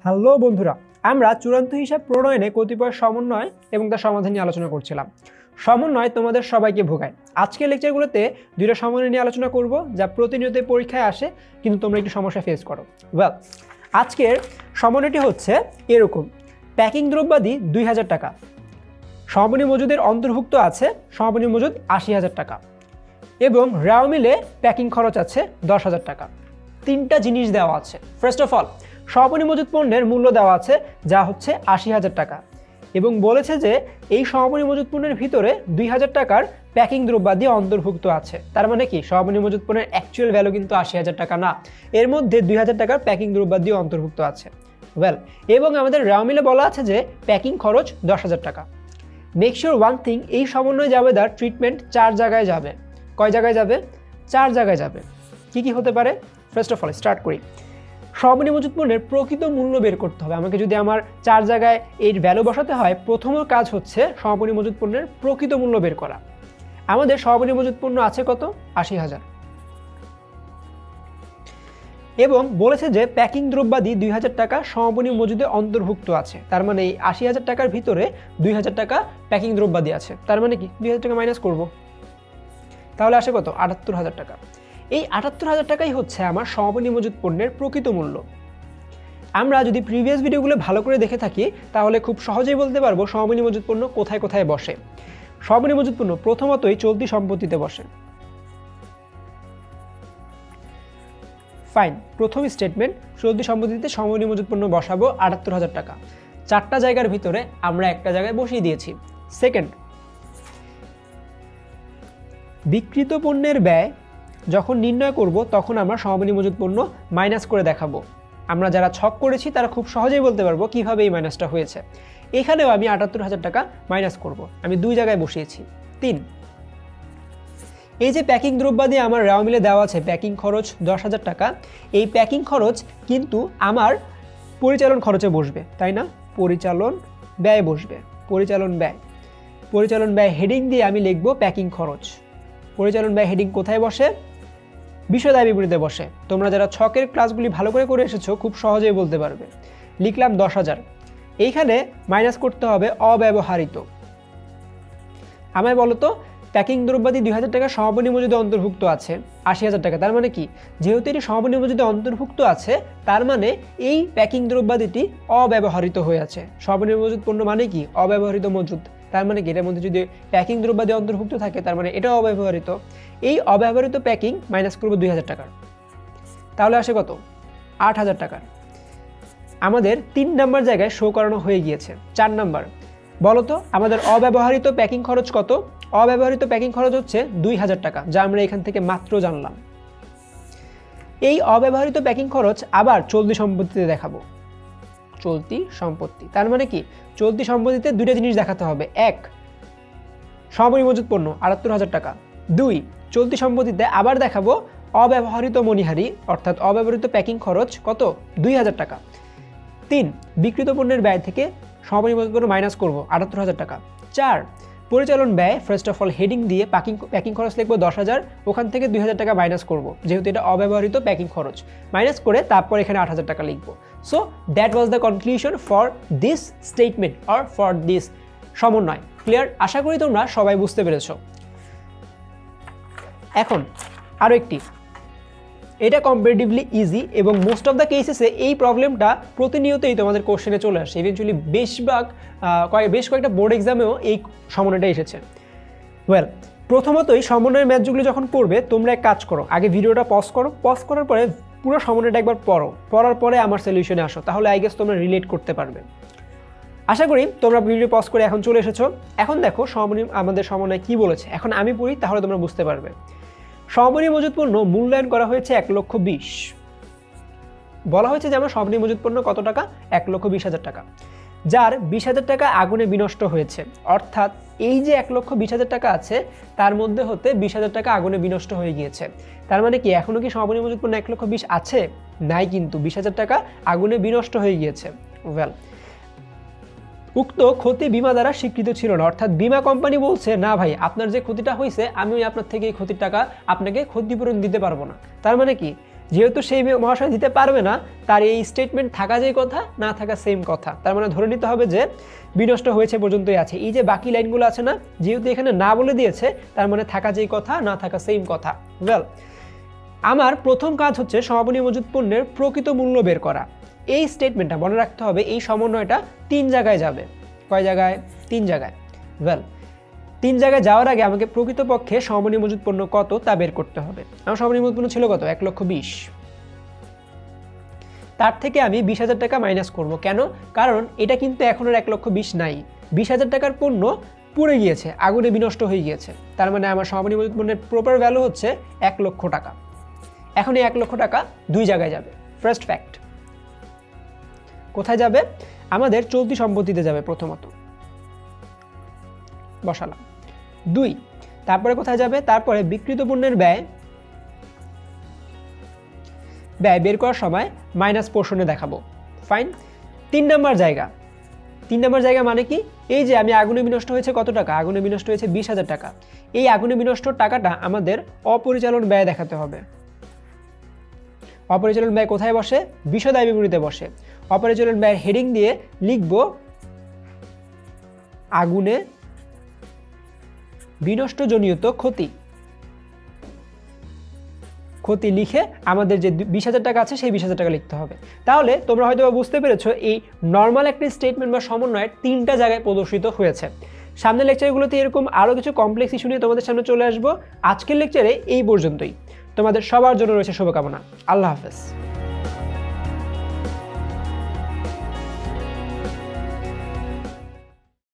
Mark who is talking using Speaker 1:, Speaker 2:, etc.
Speaker 1: Hello বন্ধুরা, আমরা চূড়ান্ত হিসাব প্রণয়নে কতিপয় সমন্বয় এবং তার সমাধান নিয়ে আলোচনা করছিলাম। সমন্বয় তোমাদের সবাইকে ভোগায়। আজকের লেকচারগুলোতে দুইটা সমন্বয় নিয়ে আলোচনা করব যা প্রতিনিয়ত পরীক্ষায় আসে, কিন্তু তোমরা একটু সমস্যা ফেস করো। ওয়েল, আজকের সমন্বয়টি হচ্ছে এরকম: প্যাকিং দ্রব্যাদি 2000 টাকা, সমাপনী মজুদের অন্তর্ভুক্ত আছে সমাপনী মজুদ 80,000 টাকা এবং রাও মিলে প্যাকিং খরচ আছে 10,000 টাকা। তিনটা জিনিস দেওয়া আছে। ফার্স্ট অফ অল, সমাপনী মজুদ পণ্যের মূল্য দেওয়া আছে যা হচ্ছে 80,000 টাকা এবং বলেছে যে এই সমাপনী মজুদ পণ্যের ভিতরে 2000 টাকার প্যাকিং দ্রব্যাদি অন্তর্ভুক্ত আছে। তার মানে কি, সমাপনী মজুদ পণ্যের অ্যাকচুয়াল ভ্যালু কিন্তু 80,000 টাকা না, এর মধ্যে 2000 টাকার প্যাকিং দ্রব্যাদি অন্তর্ভুক্ত আছে। ওয়েল, এবং আমাদের রাও মিলে বলা আছে যে প্যাকিং খরচ 10,000 টাকা। মেক শিওর ওয়ান থিং, এই সমন্বয় জাবেদার ট্রিটমেন্ট 4 জায়গায় যাবে। কয় জায়গায় যাবে? 4 জায়গায় যাবে। কি কি হতে পারে? ফার্স্ট অফ অল স্টার্ট করি। সমাপনী মজুদ পণ্যের প্রকৃত মূল্য বের করতে হবে। আমাকে যদি আমার 4 জায়গায় এর ভ্যালু বসাতে হয়, প্রথম কাজ হচ্ছে সমাপনী মজুদ পণ্যের প্রকৃত মূল্য বের করা। আমাদের সমাপনী মজুদ পণ্য আছে কত? 80,000 এবং বলেছে যে প্যাকিং দ্রব্যাদি 2000 টাকা সমাপনী মজুদে অন্তর্ভুক্ত আছে। তার মানে এই 80,000 টাকার ভিতরে 2000 টাকা প্যাকিং দ্রব্যাদি আছে। তার মানে কি, 2000 টাকা মাইনাস করব, তাহলে আসে কত? 78,000 টাকা। এই 78,000 টাকাই হচ্ছে আমার সমাপনী মজুদ পণ্যের প্রকৃত মূল্য। আমরা যদি প্রিভিয়াস ভিডিওগুলো ভালো করে দেখে থাকি তাহলে খুব সহজেই বলতে পারবো সমাপনী মজুদ পণ্য কোথায় কোথায় বসে। সমাপনী মজুদ পণ্য প্রথমতই চলতি সম্পত্তিতে বসে। ফাইন, প্রথম স্টেটমেন্ট, চলতি সম্পত্তিতে সমাপনী মজুদ পণ্য বসাবো 78,000 টাকা। 4টা জায়গার ভিতরে আমরা একটা জায়গায় বসিয়ে দিয়েছি। সেকেন্ড, বিক্রিত পণ্যের ব্যয় যখন নির্ণয় করব তখন আমরা সমাপনী মজুদ পণ্য মাইনাস করে দেখাবো। আমরা যারা ছক করেছি তারা খুব সহজেই বলতে পারবো কিভাবে এই মাইনাসটা হয়েছে। এখানেও আমি 78,000 টাকা মাইনাস করব। আমি 2 জায়গায় বসিয়েছি। 3, এই যে প্যাকিং দ্রব্যাদি আমার রাও মিলে দেওয়া আছে প্যাকিং খরচ 10,000 টাকা, এই প্যাকিং খরচ কিন্তু আমার পরিচালন খরচে বসবে, তাই না? পরিচালন ব্যয় বসবে। পরিচালন ব্যয় হেডিং দিয়ে আমি লিখব প্যাকিং খরচ। পরিচালন ব্যয় হেডিং কোথায় বসে? বিষয় দায় বিবরণীতে বসে। তোমরা যারা ছকের ক্লাসগুলি ভালো করে এসেছো খুব সহজেই বলতে পারবে। লিখলাম 10,000, এইখানে মাইনাস করতে হবে অব্যবহারিত। আমায় বলো তো, প্যাকিং দ্রব্যাদি 2000 টাকা সমাপনী মজুদে অন্তর্ভুক্ত আছে 80,000 টাকা। তার মানে কি, যেহেতু এটি সমাপনী মজুদে অন্তর্ভুক্ত আছে তার মানে এই প্যাকিং দ্রব্যাদিটি অব্যবহৃত হয়ে আছে। সমাপনী মজুদ পণ্য মানে কি? অব্যবহৃত মজুদ। তার মানে কি, এটার মধ্যে যদি প্যাকিং দ্রব্যাদি অন্তর্ভুক্ত থাকে তার মানে এটা অব্যবহৃত। এই অব্যবহৃত প্যাকিং মাইনাস করবো 2000 টাকার, তাহলে আসে কত? 8,000 টাকার। আমাদের 3 নাম্বার জায়গায় শো করানো হয়ে গিয়েছে। 4 নাম্বার, বলতো আমাদের অব্যবহৃত প্যাকিং খরচ কত? অব্যবহৃত প্যাকিং খরচ হচ্ছে 2000 টাকা, যা আমরা এখান থেকে মাত্র জানলাম। এই অব্যবহৃত প্যাকিং খরচ আবার চলতি সম্পত্তিতে দেখাবো। চলতি সম্পত্তি তার মানে কি, চলতি সম্পত্তিতে 2টা জিনিস দেখাতে হবে। 1, সমাপনী মজুদ পণ্য 78,000 টাকা। 2, চলতি সম্পত্তিতে আবার দেখাবো অব্যবহৃত মণিহারি অর্থাৎ অব্যবহৃত প্যাকিং খরচ কত? 2000 টাকা। 3, বিক্রিত পণ্যের ব্যয় থেকে সমাপনী মজুদ পণ্য মাইনাস করবো 78,000 টাকা। 4, পরিচালন ব্যয় ফার্স্ট অফ অল হেডিং দিয়ে প্যাকিং খরচ লিখবো 10,000, ওখান থেকে 2000 টাকা মাইনাস করবো যেহেতু এটা অব্যবহৃত প্যাকিং খরচ। মাইনাস করে তারপর এখানে 8,000 টাকা লিখবো। So that was the conclusion for this statement or for this সমন্বয়। ক্লিয়ার? আশা করি তোমরা সবাই বুঝতে পেরেছো। এখন আরও একটি, এটা কম্পারেটিভলি ইজি এবং মোস্ট অফ দ্য কেসেসে এই প্রবলেমটা প্রতিনিয়তই তোমাদের কোশ্চেনে চলে আসে। ইভেনচুয়ালি বেশ কয়েকটা বোর্ড এক্সামেও এই সমন্বয়টা এসেছে। ওয়েল, প্রথমতই সমন্বয়ের ম্যাথগুলো যখন পড়বে তোমরা এক কাজ করো, আগে ভিডিওটা পজ করো, পজ করার পরে পুরো সমন্বয়টা একবার পড়ো, পড়ার পরে আমার সলিউশনে আসো, তাহলে আই গেস তোমরা রিলেট করতে পারবে। আশা করি তোমরা ভিডিও পজ করে এখন চলে এসেছো। এখন দেখো আমাদের সমন্বয় কি বলেছে। এখন আমি পড়ি, তাহলে তোমরা বুঝতে পারবে। সমাপনী মজুদ পণ্য মূল্যায়ন করা হয়েছে 1,20,000। বলা হয়েছে যে আমার সমাপনী মজুদ পণ্য কত টাকা? 1,20,000 টাকা, যার 20,000 টাকা আগুনে বিনষ্ট হয়েছে। অর্থাৎ এই যে 1,20,000 টাকা আছে তার মধ্যে হতে 20,000 টাকা আগুনে বিনষ্ট হয়ে গিয়েছে। তার মানে কি, এখনো কি সমাপনী মজুদ পণ্য 1,20,000 আছে? নাই, কিন্তু 20,000 টাকা আগুনে বিনষ্ট হয়ে গিয়েছে। ওয়েল, উক্ত ক্ষতি বিমা দ্বারা স্বীকৃত ছিল না, অর্থাৎ বিমা কোম্পানি বলছে না ভাই, আপনার যে ক্ষতিটা হয়েছে আমি আপনার থেকে এই ক্ষতির টাকা আপনাকে ক্ষতিপূরণ দিতে পারবো না। তার মানে কি, যেহেতু সেই মহাশয় দিতে পারবে না, তার এই স্টেটমেন্ট থাকা যেই কথা, না থাকা সেম কথা। তার মানে ধরে নিতে হবে যে বিনষ্ট হয়েছে পর্যন্তই আছে। এই যে বাকি লাইনগুলো আছে না, যেহেতু এখানে না বলে দিয়েছে, তার মানে থাকা যেই কথা, না থাকা সেম কথা। ওয়েল, আমার প্রথম কাজ হচ্ছে সমাপনী মজুদ পণ্যের প্রকৃত মূল্য বের করা। এই স্টেটমেন্টটা মনে রাখতে হবে, এই সমন্বয়টা 3 জায়গায় যাবে। কয় জায়গায়? 3 জায়গায়। ওয়েল, 3 জায়গায় যাওয়ার আগে আমাকে প্রকৃতপক্ষে সমাপনী মজুদ পণ্য কত তা বের করতে হবে। আমার সমাপনী মজুদ পণ্য ছিল কত? 1,20,000। তার থেকে আমি 20,000 টাকা মাইনাস করব। কেন? কারণ এটা কিন্তু এখন আর 1,20,000 নাই। 20,000 টাকার পণ্য পুড়ে গিয়েছে, আগুনে বিনষ্ট হয়ে গিয়েছে। তার মানে আমার সমাপনী মজুদ পণ্যের প্রপার ভ্যালু হচ্ছে 1,00,000 টাকা। এখন এই 1,00,000 টাকা 2 জায়গায় যাবে। ফার্স্ট ফ্যাক্ট, কোথায় যাবে? আমাদের চলতি সম্পত্তিতে যাবে প্রথমত, বসালাম। 2, তারপরে কোথায় যাবে? তারপরে বিক্রিত পণ্যের ব্যয় বের করার সময় মাইনাস পোর্শনে দেখাবো। ফাইন। 3 নম্বর জায়গা। 3 নম্বর জায়গা মানে কি? এই যে আমি আগুনে বিনষ্ট হয়েছে কত টাকা? আগুনে বিনষ্ট হয়েছে 20,000 টাকা। এই আগুনে বিনষ্ট টাকাটা আমাদের অপরিচালন ব্যয় দেখাতে হবে। অপরিচালন ব্যয় কোথায় বসে? বিশদ আয় বিবরণীতে বসে। অপরিচালন ব্যয়ের হেডিং দিয়ে লিখব আগুনে বিনষ্টজনিত ক্ষতি। ক্ষতি লিখে আমাদের যে 20,000 টাকা আছে সেই 20,000 টাকা লিখতে হবে। তাহলে তোমরা হয়তো বুঝতে পেরেছো এই নর্মাল একটি স্টেটমেন্ট বা সমন্বয়ের 3টা জায়গায় প্রদর্শিত হয়েছে। সামনের লেকচারগুলোতে এরকম আরও কিছু কমপ্লেক্স ইস্যু নিয়ে তোমাদের সামনে চলে আসবো। আজকের লেকচারে এই পর্যন্তই। তোমাদের সবার জন্য রয়েছে শুভকামনা। আল্লাহ হাফেজ।